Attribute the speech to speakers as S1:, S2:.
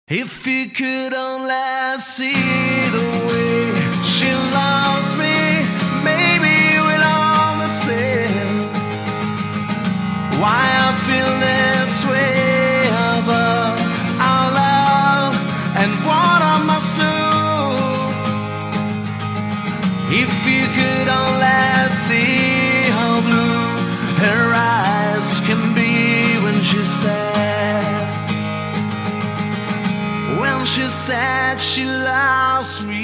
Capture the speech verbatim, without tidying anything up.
S1: If you could only see the way she loves me, maybe you will understand why I feel this way about our love and what I must do. If you could only see how blue her eyes can be when she's sad, when she said she loves me.